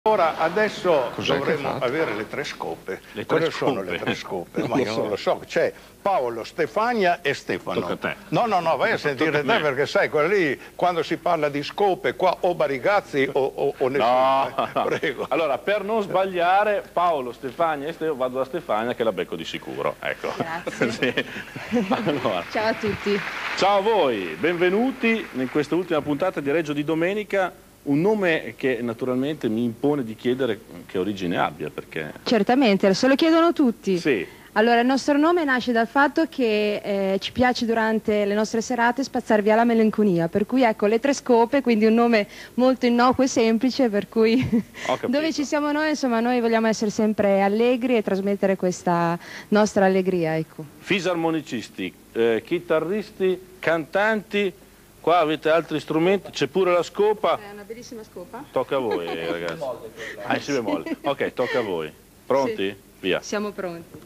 Ora, adesso dovremmo avere le tre scope. Cosa sono le tre scope? Ma io non lo so. C'è Paolo, Stefania e Stefano. Tocca a te. No, vai a sentire te perché sai, quella lì, quando si parla di scope, qua o Barigazzi o nessuno. No. Prego. Allora, per non sbagliare, Paolo, Stefania e Stefano, vado da Stefania che la becco di sicuro. Ecco. Grazie. Sì. Allora. Ciao a tutti. Ciao a voi, benvenuti in questa ultima puntata di Reggio di Domenica. Un nome che naturalmente mi impone di chiedere che origine abbia, perché... Certamente, se lo chiedono tutti. Sì. Allora, il nostro nome nasce dal fatto che ci piace durante le nostre serate spazzar via la melanconia, per cui ecco, le tre scope, quindi un nome molto innocuo e semplice, per cui dove ci siamo noi, insomma, noi vogliamo essere sempre allegri e trasmettere questa nostra allegria, ecco. Fisarmonicisti, chitarristi, cantanti, qua avete altri strumenti, c'è pure la scopa. È una bellissima scopa. Tocca a voi, ragazzi. Ah, si bemolle. Ok, tocca a voi. Pronti? Sì. Via. Siamo pronti.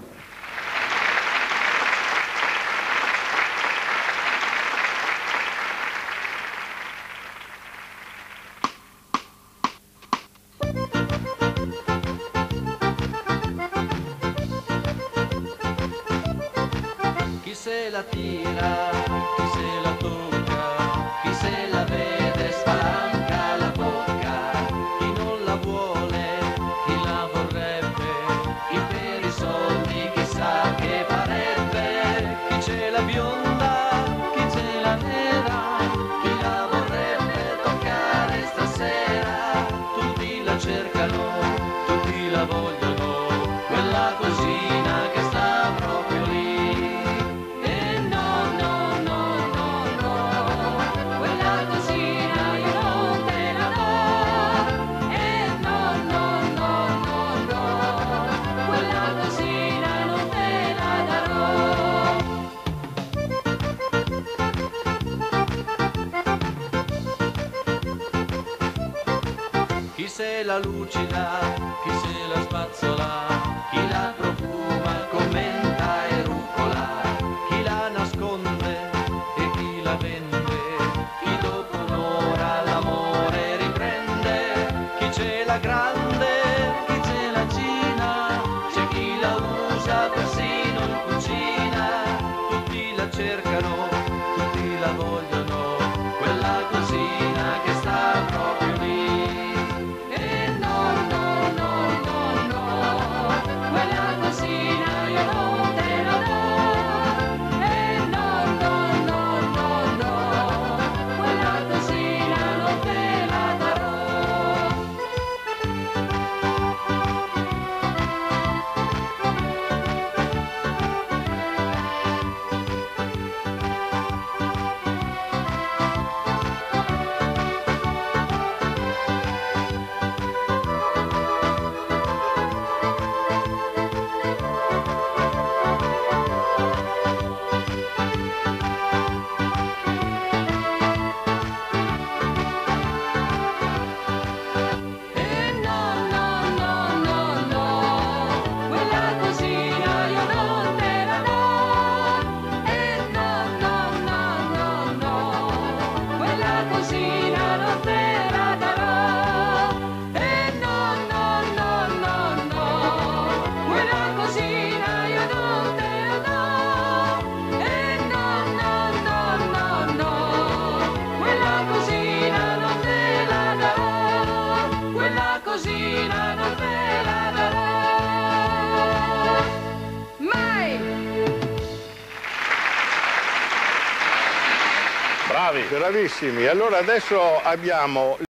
Chi se la tira, chi se la tocca, chi se la vede spalanca la bocca, chi non la vuole, chi la vorrebbe, chi per i soldi chissà che farebbe, chi ce la bionda, chi ce la nera, chi la vorrebbe toccare stasera, tutti la cercano, tutti la vogliono, quella cosina che sta proprio lì. Chi se la lucida, chi se la spazzola, chi la profuma, commenta e rucola, chi la nasconde e chi la vende, chi dopo un'ora l'amore riprende, chi ce la grande, chi ce la cina, c'è chi la usa persino in cucina, tutti la cercano, tutti la vogliono, quella cosina che sta proprio lì. Bravissimi. Allora adesso abbiamo